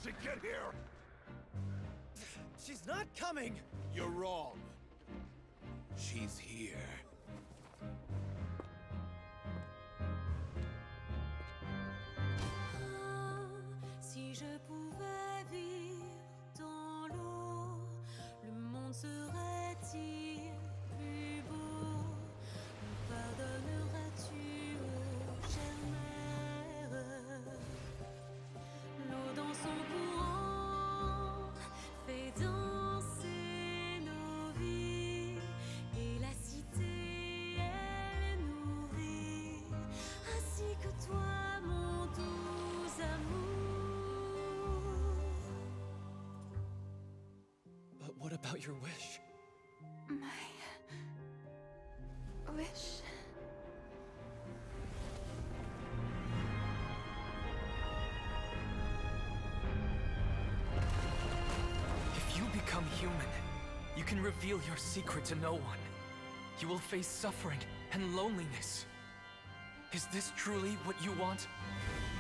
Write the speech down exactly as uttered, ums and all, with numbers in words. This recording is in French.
she get here? She's not coming! You're wrong. She's here. Si je pouvais vivre dans l'eau, le monde serait-il plus beau? Me pardonneras-tu, ô chère mère? L'eau dans son courant fait danser nos vies, et la cité elle nourrit, ainsi que toi, mon doux amour. But what about your wish? My wish. If you become human, you can reveal your secret to no one. You will face suffering and loneliness. Is this truly what you want?